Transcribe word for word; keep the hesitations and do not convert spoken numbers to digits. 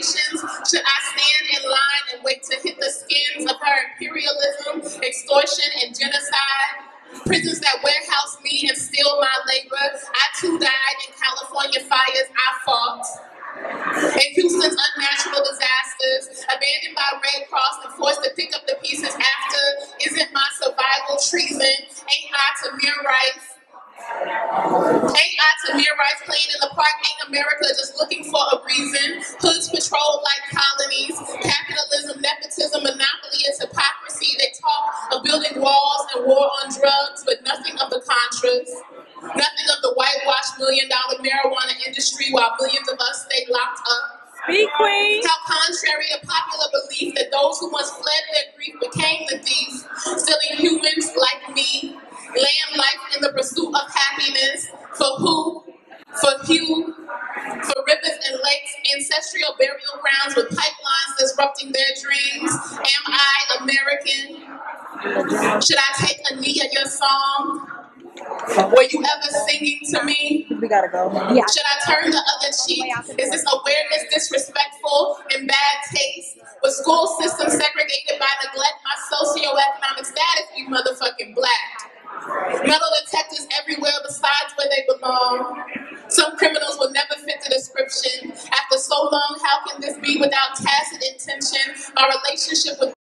generations should I stand in line and wait to hit the skins of her imperialism, extortion, and genocide? Prisons that warehouse me and steal my labor. I too died in California fires I fought. In Houston's unnatural disasters, abandoned by Red Cross and forced to pick up the pieces after. Isn't my survival treason? Ain't I Tamir Rice? Ain't I Tamir Rice playing in the park? Ain't America just looking for a reason? Hoods patrol like colonies. Capitalism, nepotism, monopoly, and hypocrisy. They talk of building walls and war on drugs, but nothing of the Contras. Nothing of the whitewashed million dollar marijuana industry while millions of us stay locked up. Speak, Queen. How contrary to popular belief that those who once fled their grief became the thief, stealing humans like me, laying life in the pursuit of happiness. For who? For few. For rivers and lakes, ancestral burial grounds with pipelines disrupting their dreams. Am I American? Should I take a knee at your song? Were you ever singing to me? We gotta go. Yeah. Should I turn the other cheek? Is this awareness disrespectful and bad taste? Was school system segregated by neglect? My socioeconomic status, you motherfucking black. Metal detectors everywhere besides where they belong. Some criminals will never fit the description. After so long, how can this be without tacit intention? Our relationship with